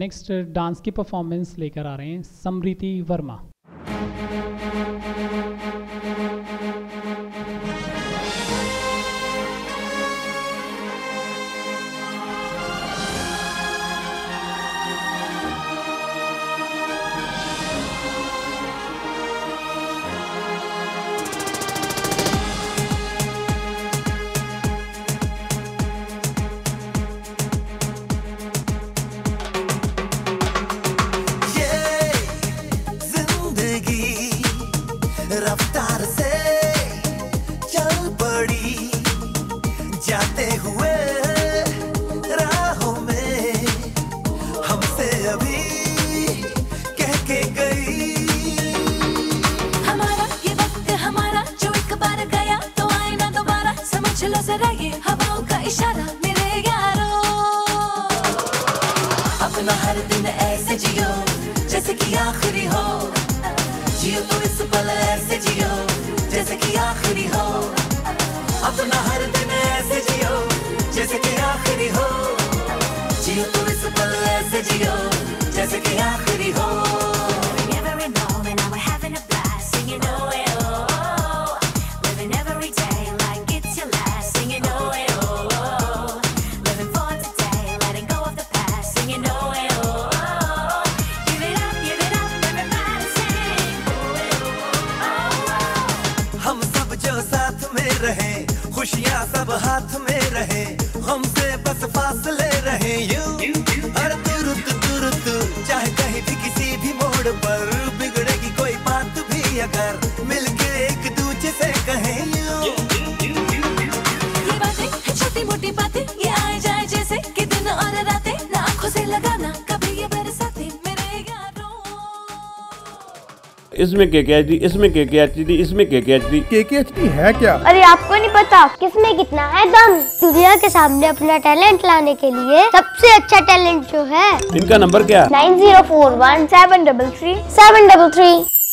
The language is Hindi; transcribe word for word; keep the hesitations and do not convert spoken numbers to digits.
नेक्स्ट डांस की परफॉर्मेंस लेकर आ रहे हैं समृति वर्मा। रफ्तार से चल पड़ी जाते हुए राहों में हमसे अभी कह के गई। हमारा ये वक्त हमारा जो एक बार गया तो आए ना दोबारा, समझ लो जरा ये हवाओं का इशारा मेरे यारों। अपना हर दिन ऐसे जियो जैसे कि आखिरी हो, जियो तो इस पल ऐसे जियो जैसे कि आखिरी हो। अपना हर दिन ऐसे जियो जैसे कि आखिरी हो, जियो तो इस पल ऐसे जियो जैसे कि आखिरी हो। हम सब जो साथ में रहे, खुशियाँ सब हाथ में रहे, हमसे बस फासले रहे यूं। हर तुरुत तुरुत चाहे कहीं भी किसी भी मोड़ पर बिगड़ेगी कोई बात भी अगर मिलके एक दूजे से कहें यूं। ये बातें हैं छोटी मोटी बातें, ये आए जाए जैसे कि दिन और रातें, ना आँखों से लगाना कभी ये बरसाते मेरे यारों। इसमें के के एच डी, इसमें के के एच डी, इसमें के के एच डी। के के एच डी है क्या? अरे आपको नहीं पता किसमें कितना है दम। दुनिया के सामने अपना टैलेंट लाने के लिए सबसे अच्छा टैलेंट जो है। इनका नंबर क्या? Nine zero four one seven double three seven double three.